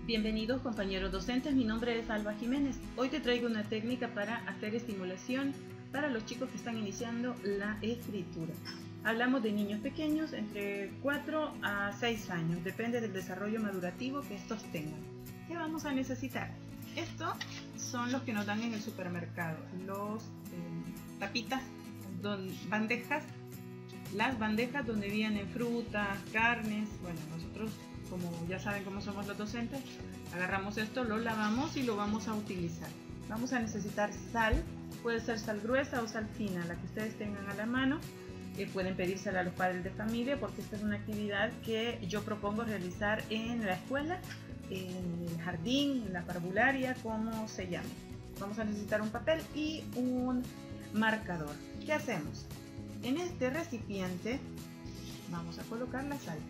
Bienvenidos compañeros docentes, mi nombre es Alba Jiménez. Hoy te traigo una técnica para hacer estimulación para los chicos que están iniciando la escritura. Hablamos de niños pequeños entre 4 a 6 años, depende del desarrollo madurativo que estos tengan. ¿Qué vamos a necesitar? Estos son los que nos dan en el supermercado, los tapitas, bandejas, las bandejas donde vienen frutas, carnes. Bueno, nosotros, como ya saben cómo somos los docentes, agarramos esto, lo lavamos y lo vamos a utilizar. Vamos a necesitar sal, puede ser sal gruesa o sal fina, la que ustedes tengan a la mano. Pueden pedírsela a los padres de familia porque esta es una actividad que yo propongo realizar en la escuela, en el jardín, en la parvularia, como se llame. Vamos a necesitar un papel y un marcador. ¿Qué hacemos? En este recipiente vamos a colocar la sal.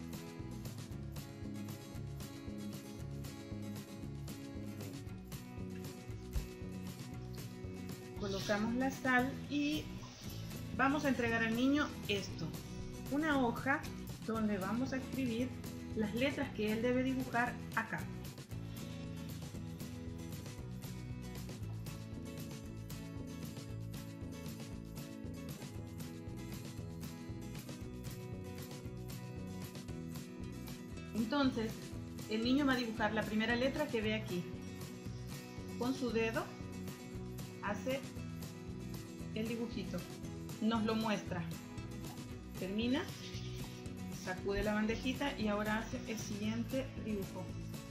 Colocamos la sal y vamos a entregar al niño esto, una hoja donde vamos a escribir las letras que él debe dibujar acá. Entonces, el niño va a dibujar la primera letra que ve aquí. Con su dedo hace el dibujito, nos lo muestra, termina, sacude la bandejita y ahora hace el siguiente dibujo.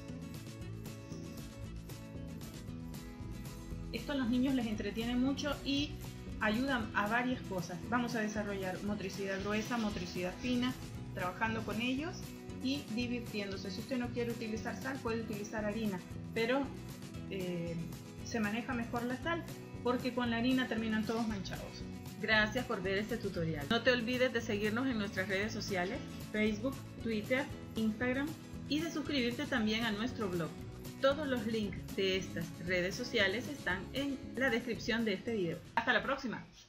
Esto a los niños les entretiene mucho y ayudan a varias cosas. Vamos a desarrollar motricidad gruesa, motricidad fina, trabajando con ellos y divirtiéndose. Si usted no quiere utilizar sal, puede utilizar harina, pero se maneja mejor la sal porque con la harina terminan todos manchados. Gracias por ver este tutorial. No te olvides de seguirnos en nuestras redes sociales, Facebook, Twitter, Instagram y de suscribirte también a nuestro blog. Todos los links de estas redes sociales están en la descripción de este video. Hasta la próxima.